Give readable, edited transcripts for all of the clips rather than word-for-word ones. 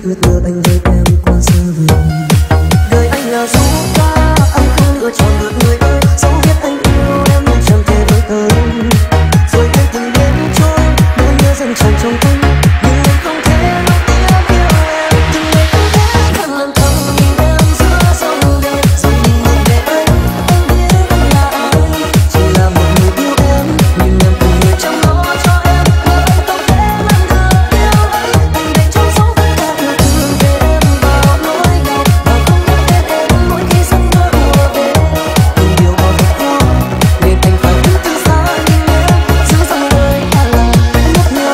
ước mơ anh với em quá xa vời. Đời anh là dấu ca, anh không lựa chọn được người ơi. Dẫu biết anh yêu em nhưng chẳng thể với tới. Rồi em từng đêm trôi, nỗi nhớ dần tràn trong tim. Nhưng anh không thể nói tiếng yêu em. Từng ngày cứ thế thật lặng thầm nhìn em giữa dòng đêm. Rồi nhìn ngược về anh biết anh là ai. Chỉ là một người yêu em, nhưng em cùng người chăm lo cho em. Mà anh không thể làm được điều ấy. Anh để trong sống tất cả yêu thương về em vào nỗi đau. Và không nhắc đến em mỗi khi giấc mơ ùa về. Từng điều bỏ thật khó, nên anh phải đứng từ xa nhìn em. Giữ dòng đời ta là mất nhau.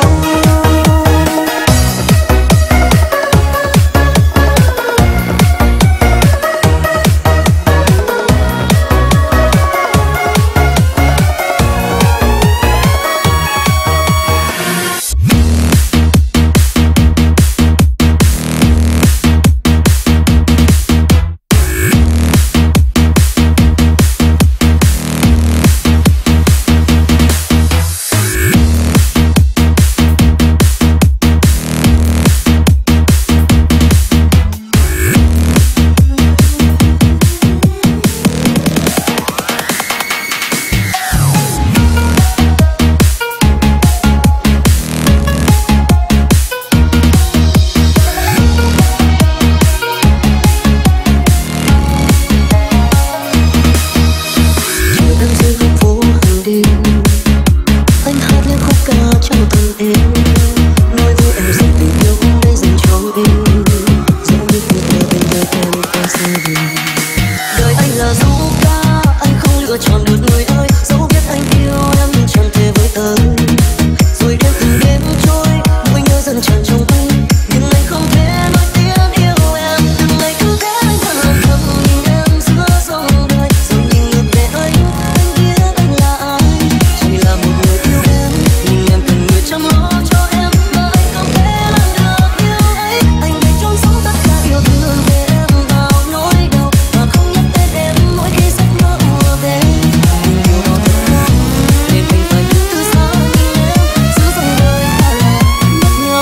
Em dưới góc phố hàng đêm, anh hát những khúc ca trong thân em. Nói với em rằng tình yêu hôm nay dành cho em. Dẫu biết ước mơ bên đời em quá xa vời. Đời anh là dấu ca, anh không lựa chọn được người ơi. Dẫu biết anh yêu em nhưng chẳng thể với tới. Rồi đêm từng đêm trôi, nỗi nhớ dần tràn trong tim. Nhưng anh không thể nói tiếng yêu em. Từng ngày cứ thế anh thật lặng thầm nhìn em giữa dòng đời. Rồi nhìn ngược về anh biết anh là ai. Chỉ là một người yêu em, nhưng em cần người chăm lo cho em. Mà anh không thể làm được điều ấy. Anh để chôn sống tất cả yêu thương về em vào nỗi đau. Và không nhắc đến em mỗi khi giấc mơ ùa về. Nhưng điều đó thật khó, nên anh phải đứng từ xa nhìn em. Giữ dòng đời ta là mất nhau.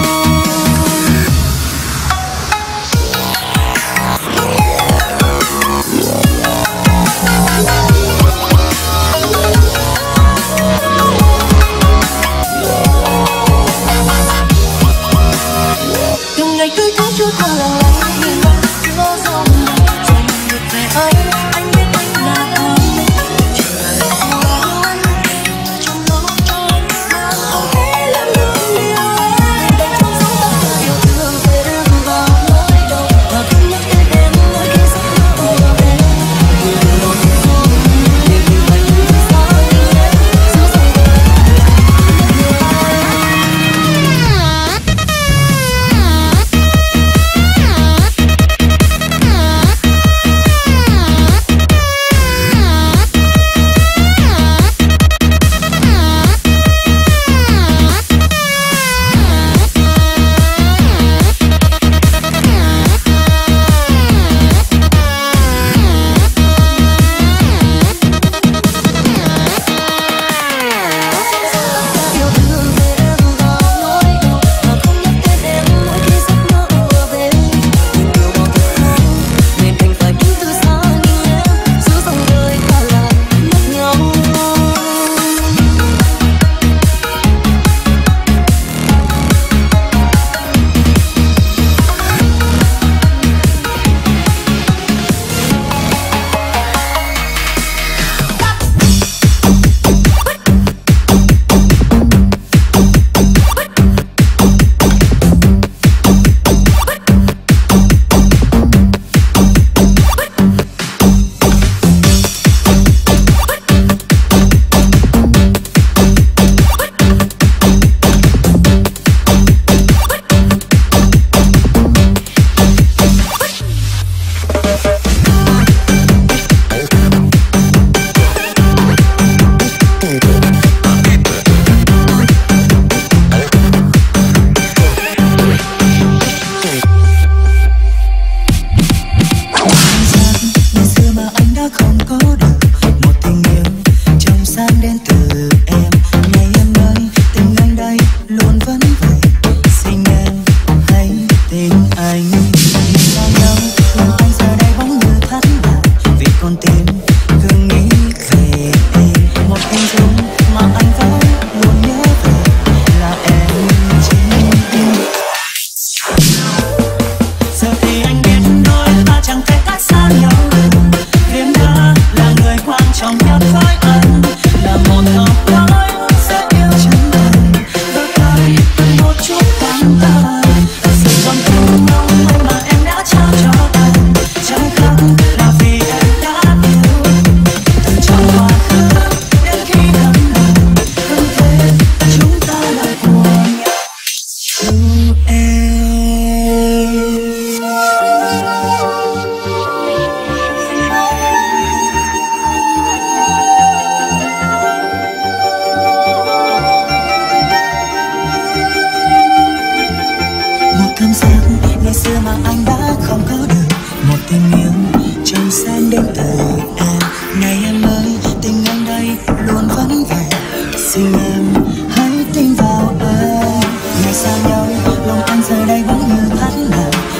Từng ngày cứ thế trôi qua lặng lẽ nhìn em giữa dòng đời. Rồi nhìn ngược về anh biết anh là ai. Chỉ là yêu anh, trong đó cho em. Mà không thể làm được điều ấy. Để trong sống tất cả yêu thương về em vào nỗi đau. Và không nhắc đến em mỗi khi giấc mơ ùa về. Nhưng điều đó thật khó, nên anh phải đứng từ xa nhìn em. Giữ dòng đời ta là mất nhau.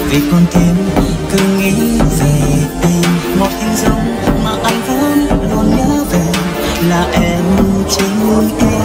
vì con tim cứ nghĩ về em. Một hình dung mà anh vẫn luôn nhớ về là em, chính em.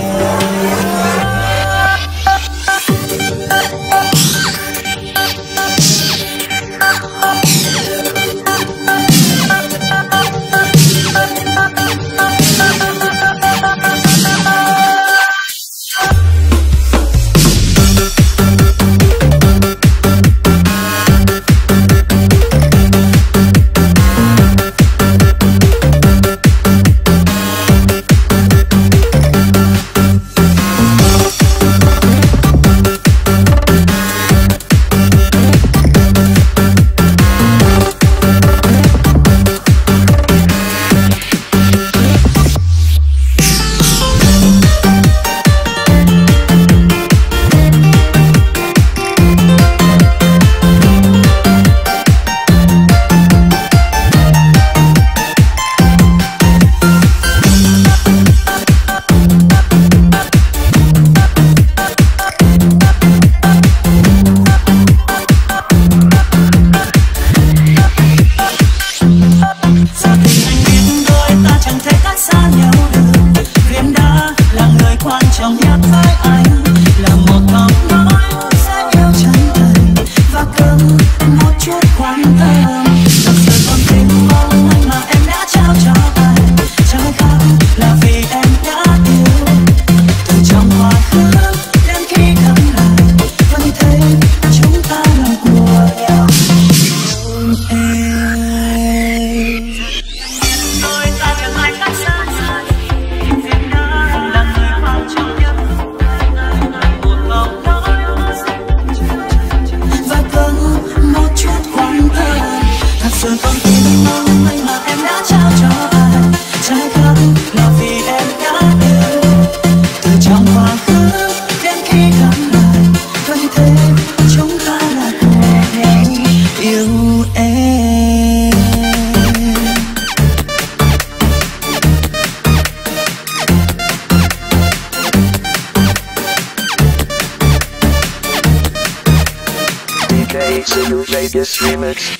Vegas remix.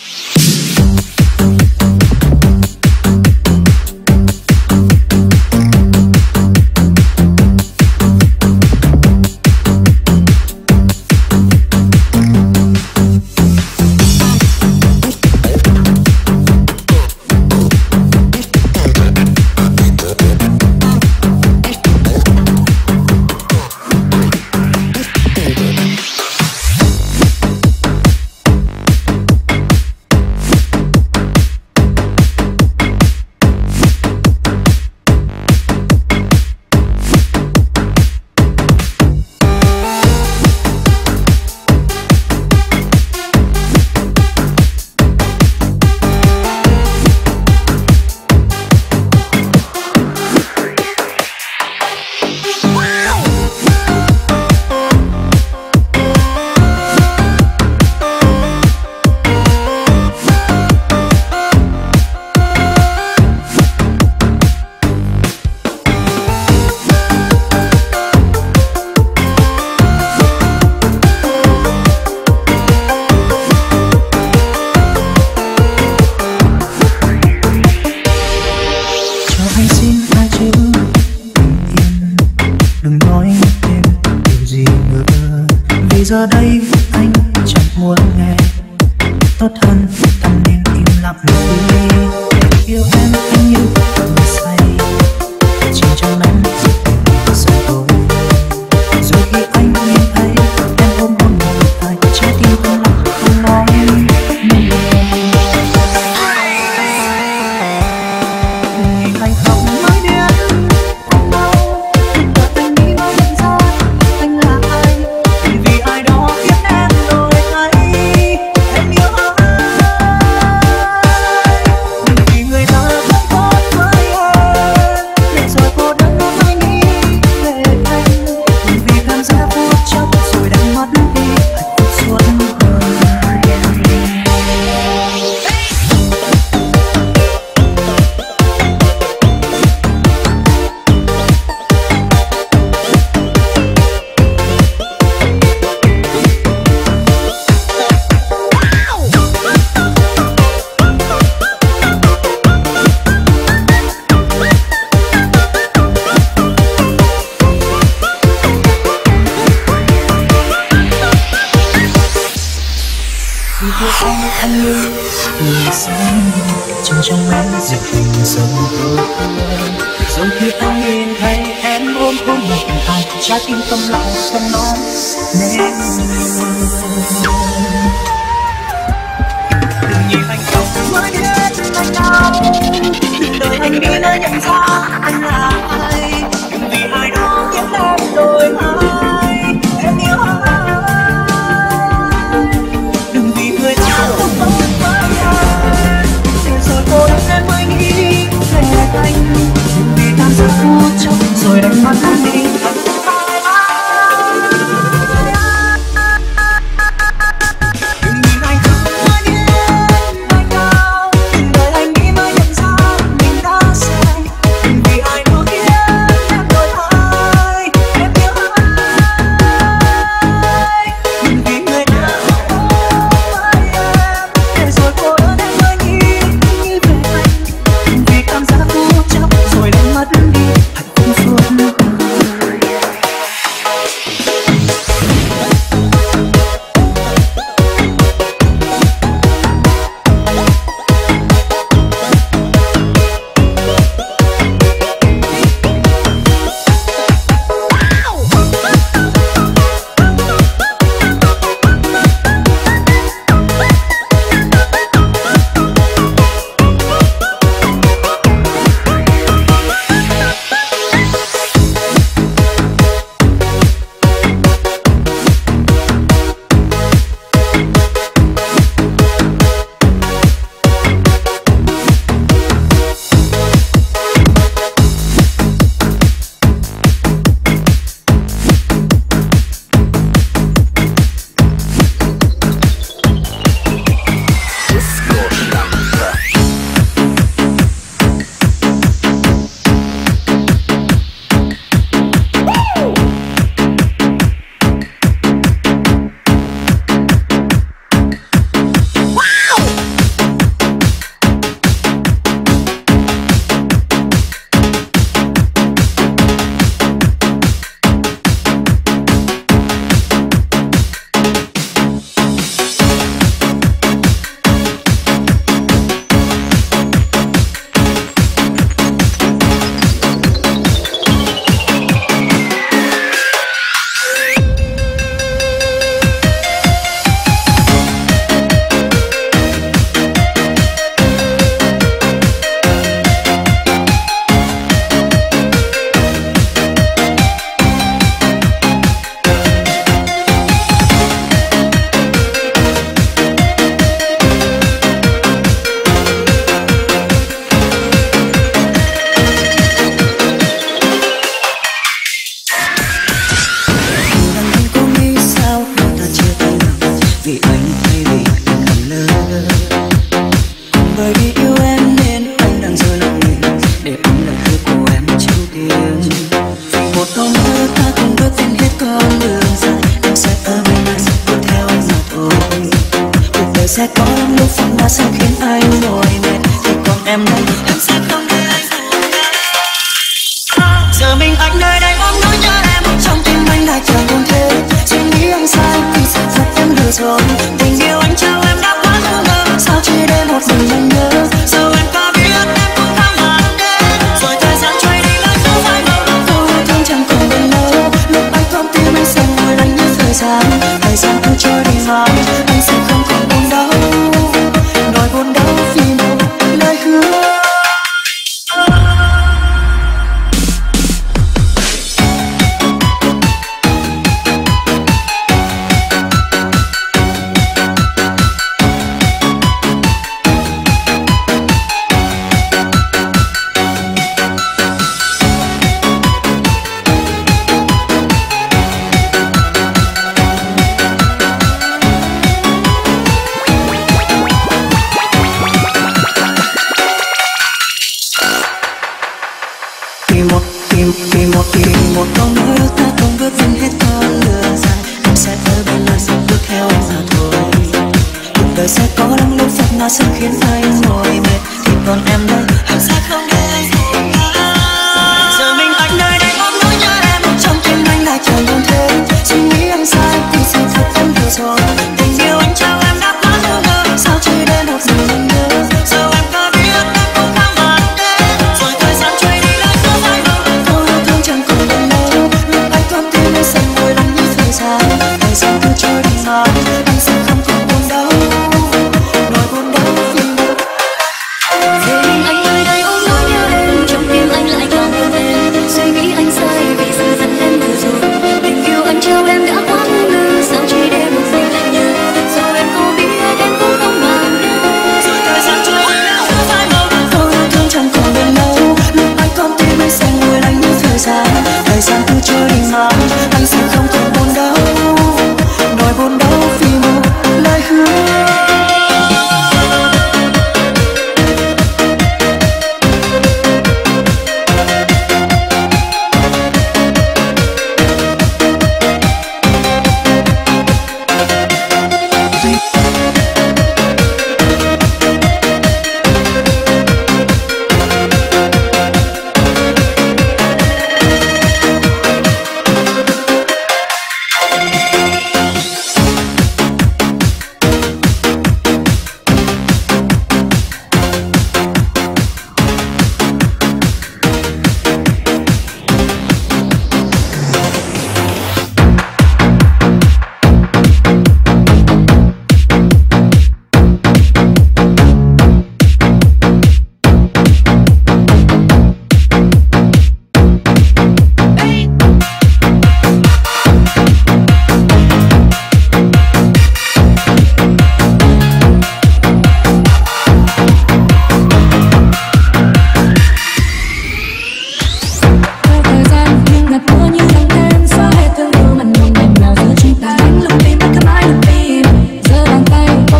Giờ đây anh chẳng muốn nghe, tốt hơn ta nên im lặng đi. Yêu em anh như người say, chỉ trong nắng rồi thôi. Rồi khi anh nhìn thấy em ôm hôn một tay, trái tim không lặng không nói nên nhìn anh không mới biết anh đâu. Giờ anh nghĩ nói nhận ra anh là ai, vì ai đó khiến em đổi thay. Em yêu ai vì thôi anh như người sáng chân trong mấy dòng tình sông tôi rồi khi anh nhìn thấy em ôm ôm một ai trái tim tâm lại không nói nên đừng nhìn anh không mới biết anh đau đời anh đi nơi nhận ra anh là ai vì ai đó khiến em đổi thay em yêu ai đừng vì người ta không tốt với anh rồi cô đơn em mới nghĩ về anh đừng vì cảm giác phút chốc rồi đánh mất anh đi Tình yêu anh trao em đã quá rồi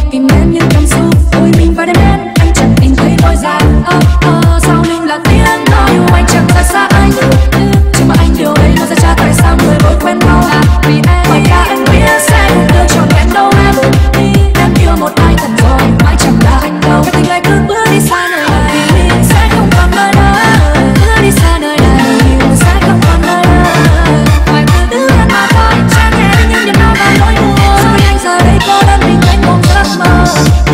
tìm em như cảm xúc. Ôi mình phải đến anh chẳng tìm thấy lối ra. Sao mình là tiếng nói yêu anh chẳng ra xa anh. Nhưng mà anh điều ấy nó ra cha tại sao người vội quen nhau. Vì em ngoài ra anh biết sẽ không được trọn vẹn đâu em. Em yêu một ai thật rồi mãi chẳng là anh đâu. Cái tình lại cứ bước đi xa nơi này mình sẽ không còn nơi đây. Bước đi xa nơi này mình sẽ không còn nơi đây. Phải cứ đứng yên mà thôi chẳng nghe những niềm đau và nỗi buồn. Rồi anh giờ đây cô đơn mình anh mong giấc mơ.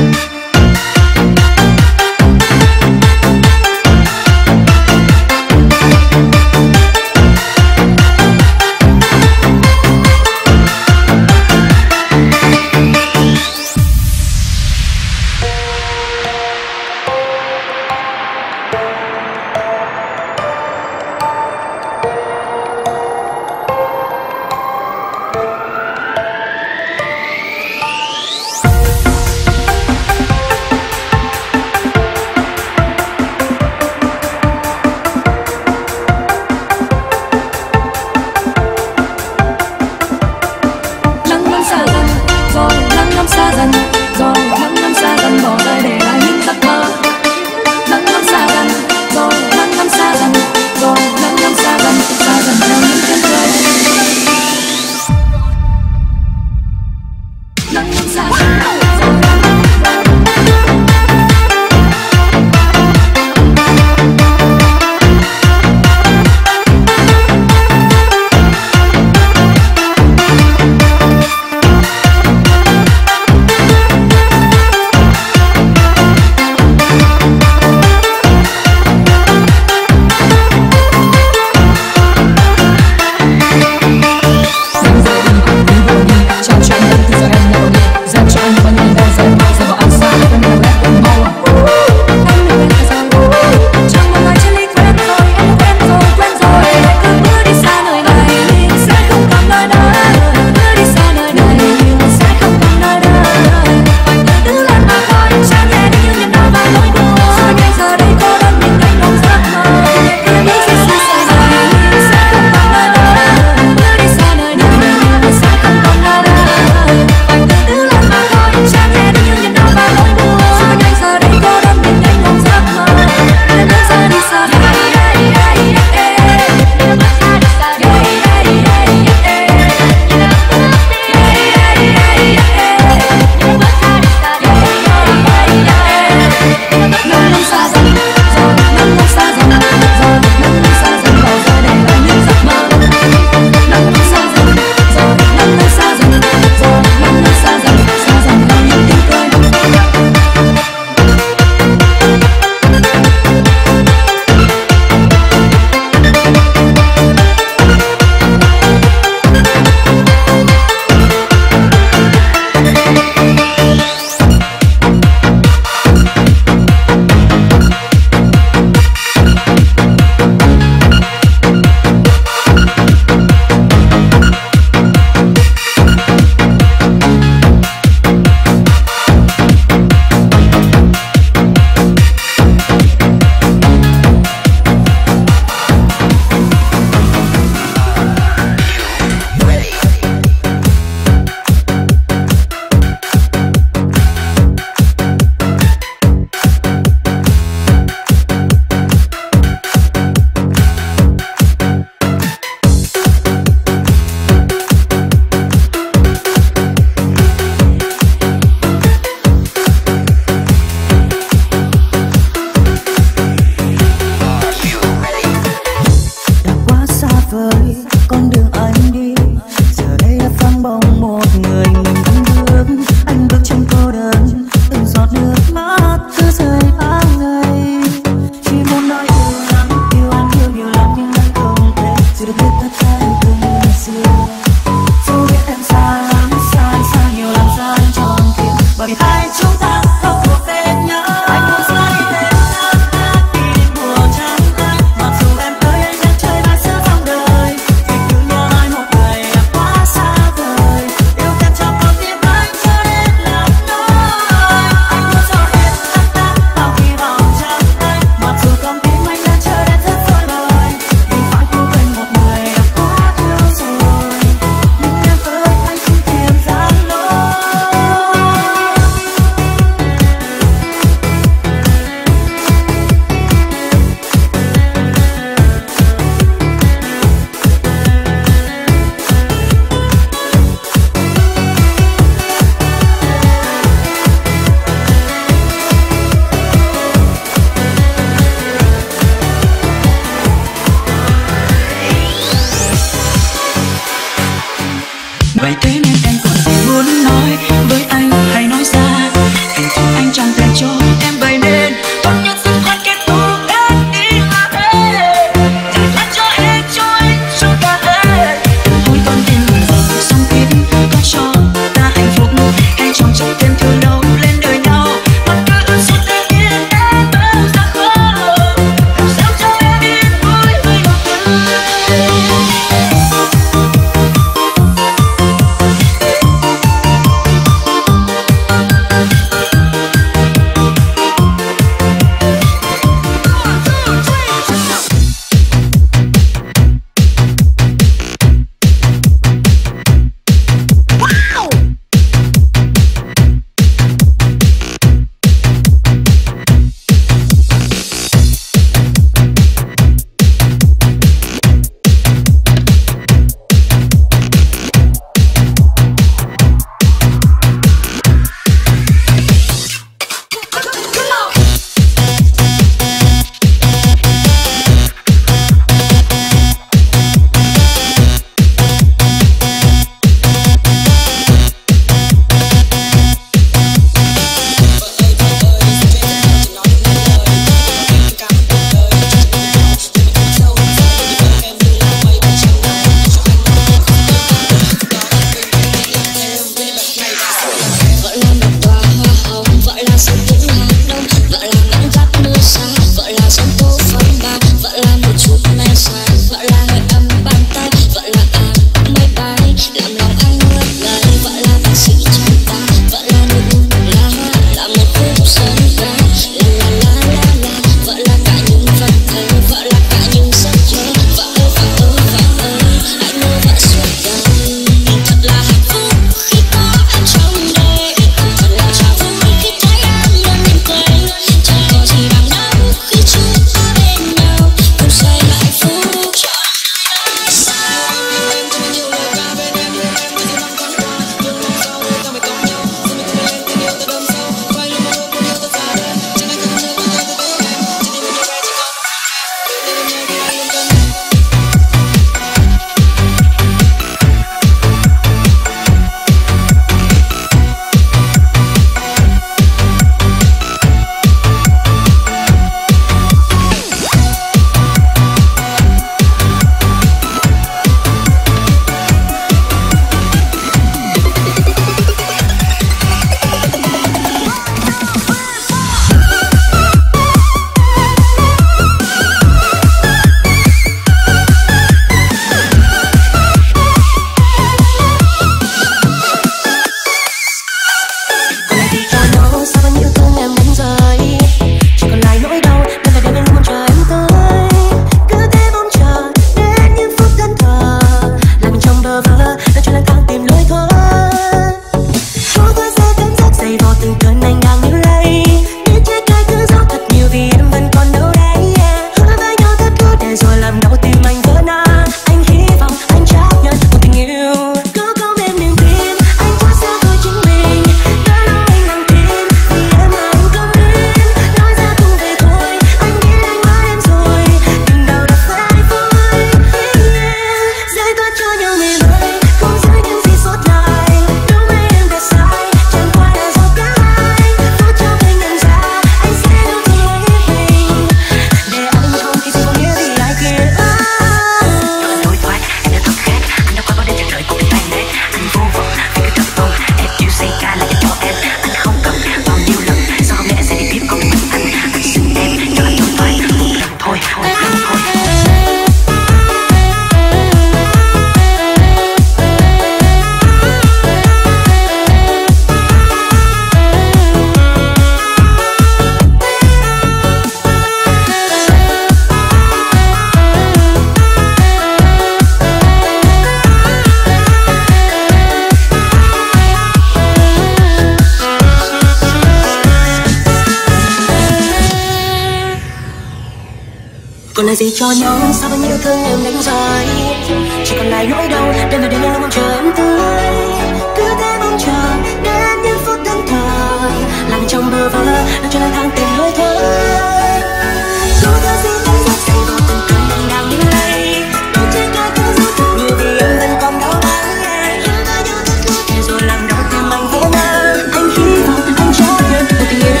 Còn lại gì cho nhau sao bao nhiêu thương em đánh rơi, chỉ còn lại nỗi đau đêm về đêm luôn mong chờ em tươi. Cứ thế mong chờ đến những phút thẫn thờ, làm trong bơ vơ làm cho năm tháng tìm hơi thở. Dù ta gì thấy rất say vào từng cơn anh đang đứng đây, tôi chỉ có thứ dấu thương như vì em vẫn còn đau đớn. Yêu ta như tất cả rồi làm đau tim anh vỡ nát. Anh hy vọng anh cho em một tình yêu.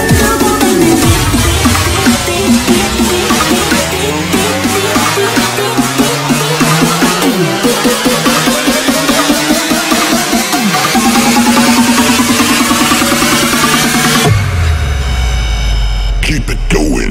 Keep it going.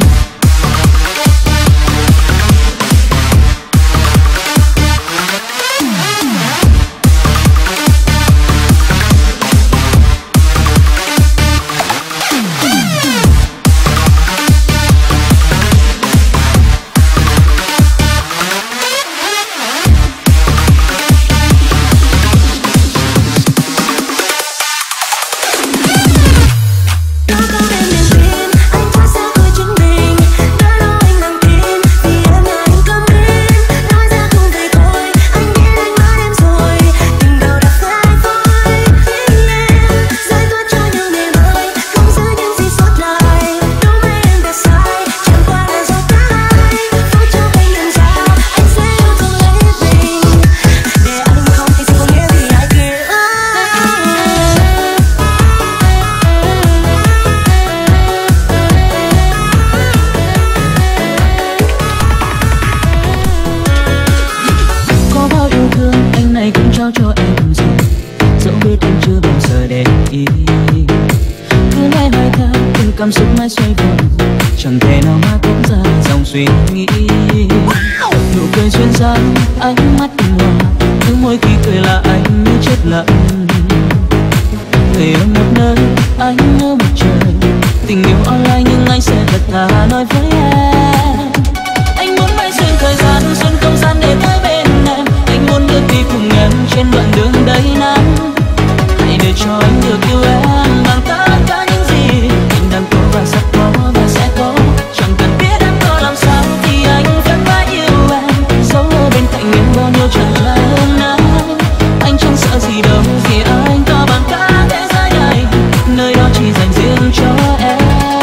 Cảm xúc mãi xoay vòng, chẳng thể nào mà thoát ra dòng suy nghĩ. Nụ cười xuyên sáng, ánh mắt hiền hòa, cứ mỗi khi cười là anh như chết lặng. Người ở một nơi, anh ở một trời, tình yêu online nhưng anh sẽ thật thà nói với em. Anh muốn bay xuyên thời gian, xuyên không gian để tới bên em. Anh muốn bước đi cùng em trên đoạn đường đầy nắng. Hãy để cho anh được yêu em bằng tất cả những gì anh đang có và sắp có và sẽ có. Chẳng cần biết em có làm sao thì anh vẫn mãi yêu em, dẫu ở bên cạnh em bao nhiêu chàng trai hơn anh. Anh chẳng sợ gì đâu vì anh có bằng cả thế giới này, nơi đó chỉ dành riêng cho em.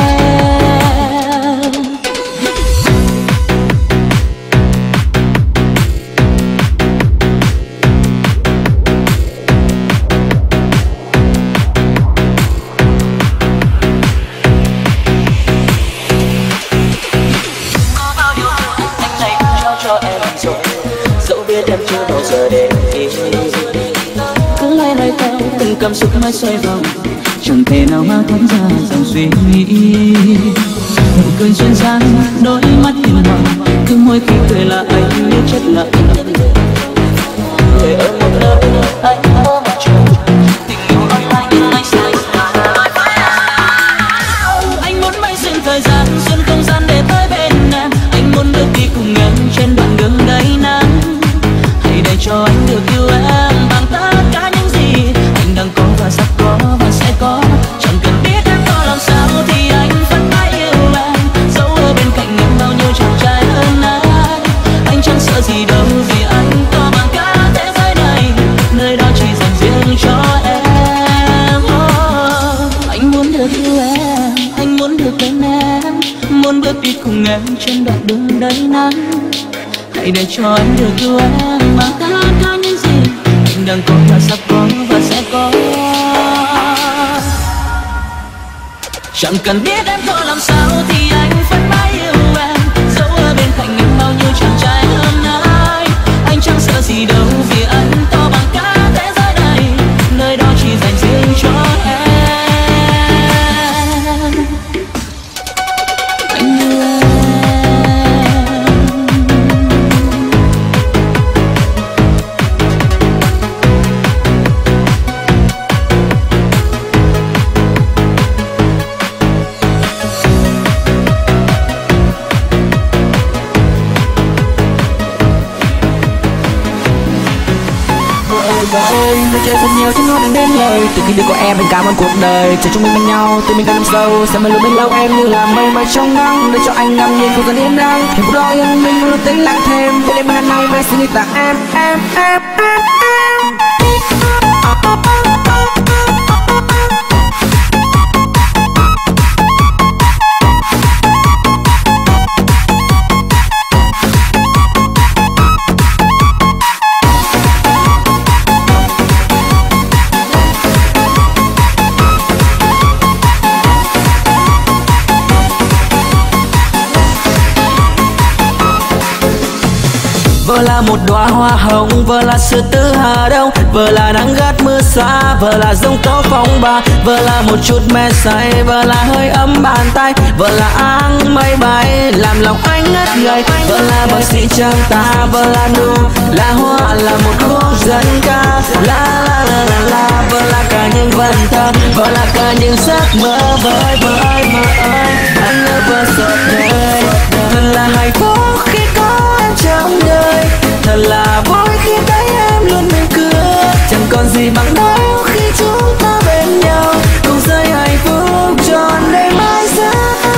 Em chưa bao giờ để ý, cứ loay hoay theo từng cảm xúc mãi xoay vòng, chẳng thể nào mà thoát ra dòng suy nghĩ. Nụ cười xuyên sáng, đôi mắt hiền hòa, cứ mỗi khi cười là anh như chết lặng. Người ở một nơi, anh ở một trời, tình yêu online nhưng anh sẽ nói với em. Anh muốn bay xuyên thời gian, xuyên không gian để tới bên em. Anh muốn bước đi cùng em trên đoạn đường đầy nắng. Để cho anh được yêu em bằng tất cả những gì anh đang có và sắp có và sẽ có. Chẳng cần biết em có làm sao thì anh vẫn mãi yêu em, dẫu ở bên cạnh em bao nhiêu chàng trai hơn anh. Anh chẳng sợ gì đâu vì anh có bằng cả thế giới này, nơi đó chỉ dành riêng cho em. Anh muốn được yêu em, anh muốn được bên em, muốn bước đi cùng em trên đoạn đường đầy nắng. Hãy để cho anh được yêu em bằng tất cả những gì anh đang có và sắp có và sẽ có. Chẳng cần biết em có làm sao thì anh vẫn mãi yêu em, dẫu ở bên cạnh em bao nhiêu chàng trai hơn anh. Anh chẳng sợ gì đâu vì anh to bằng cả thế giới này, nơi đó chỉ dành riêng cho em. Anh yêu em. Và anh được chơi thật nhiều chứ nó đừng đến lời. Từ khi được có em mình cảm ơn cuộc đời, chờ chúng mình bên nhau từ mình càng năm sâu. Sẽ mãi luôn bên lâu em như là mây mây trong nắng, để cho anh ngắm nhìn không gian yên đang. Hạnh phúc đó yên bình luôn tĩnh lặng thêm, để đêm ban nay về suy nghĩ tặng em. Vợ là một đóa hoa hồng, vợ là sự tư Hà Đông, vợ là nắng gắt mưa xa, vợ là giông tố phong ba, vợ là một chút mê say, vợ là hơi ấm bàn tay, vợ là áng mây bay làm lòng anh ngất ngây, vợ là bác sĩ trang ta, vợ là nụ, là hoa, là một khúc dân ca, la la la la la, vợ là cả những vần thơ, vợ là cả những giấc mơ vơi vơi ơi, anh ơi vợ suốt đời, thật là hạnh phúc khi có em trong đời, thật là vui khi thấy em luôn mỉm cười, chẳng còn gì bằng đâu khi chúng ta bên nhau, cùng rơi hạnh phúc trọn đời mãi sau.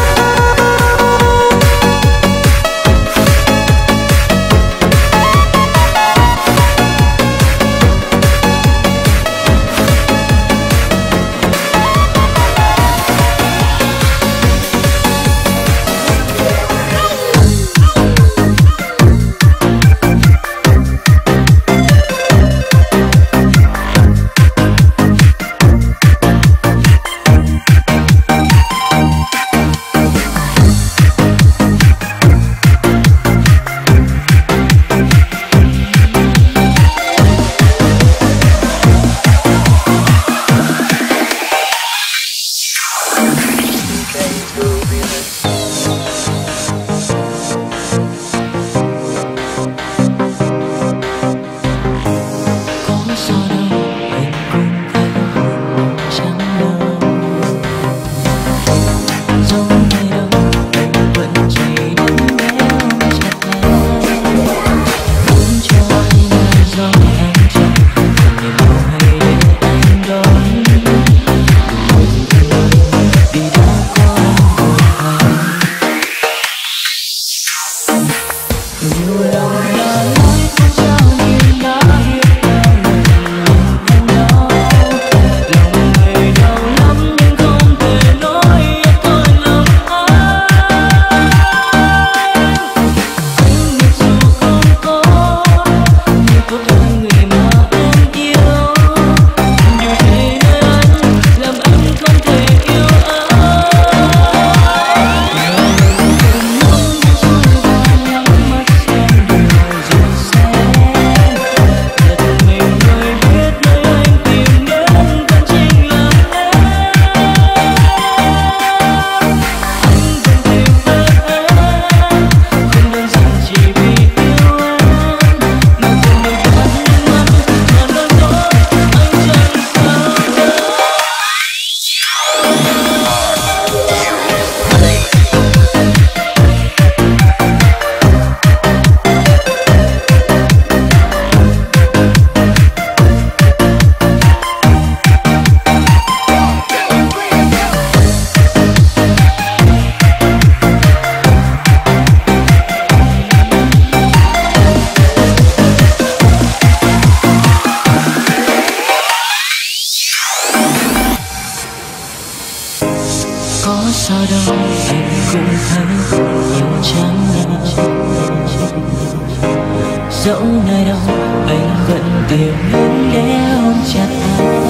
dẫu nơi đâu anh vẫn tìm đến để ôm chặt anh.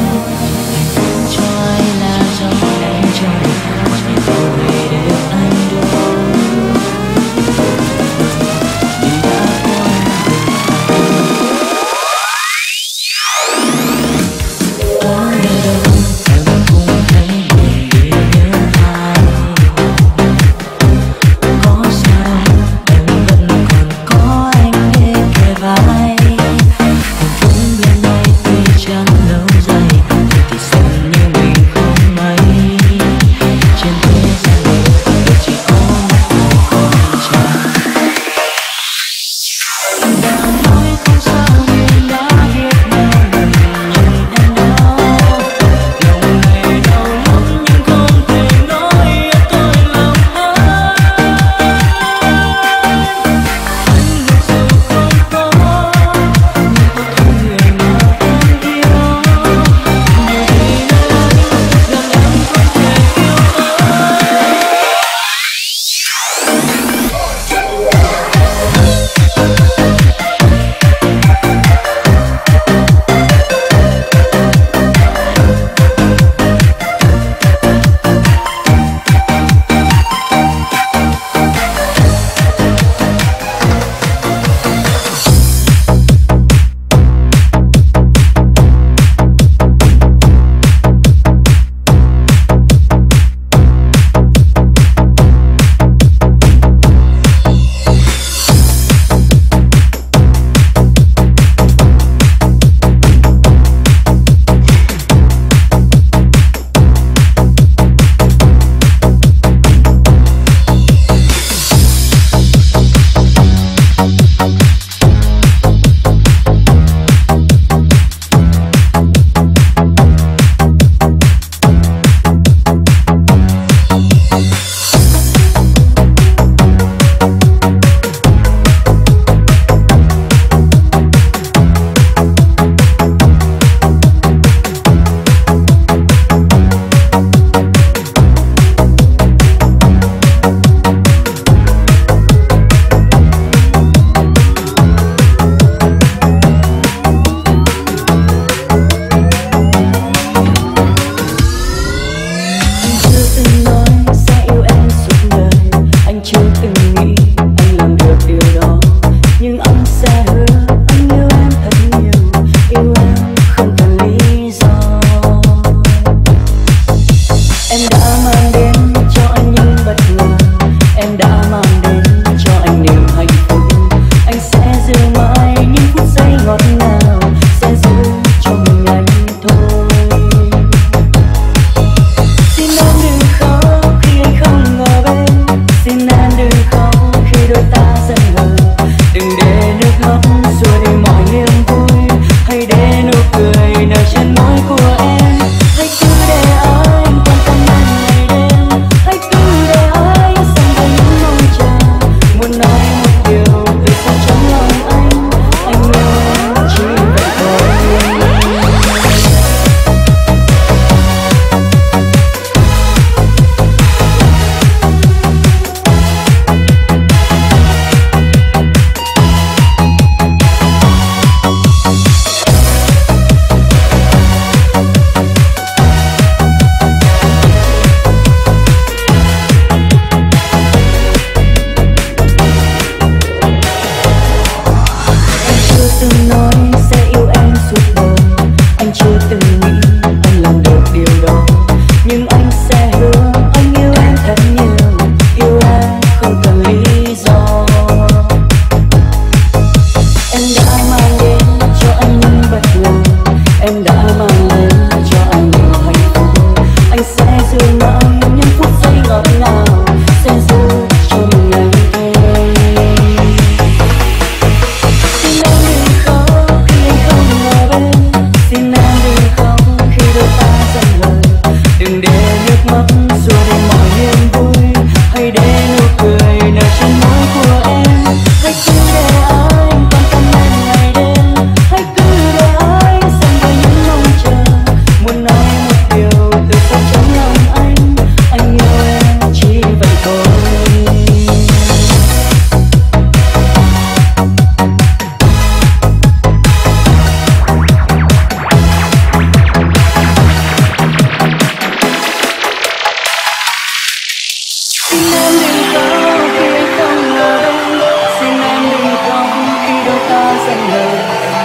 Hạnh phúc cho ai là do anh cho được, mà nhìn tôi để anh đúng. Vì đã có ở nơi đâu em cũng thấy buồn vì nhớ ai. Có sao đâu em vẫn còn có anh để kề vai. Hạnh phúc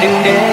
đừng để